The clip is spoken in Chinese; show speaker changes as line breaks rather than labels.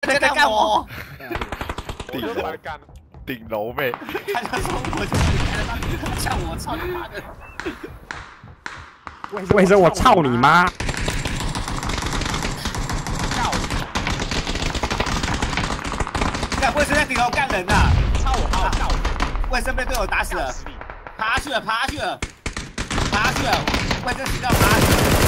在干我？
顶楼，顶楼呗。
他就说我就像我操你妈的！
卫生，我操你妈！
干卫生在顶楼干人呐！操我操！卫生被队友打死了，爬去了，卫生死掉爬去了。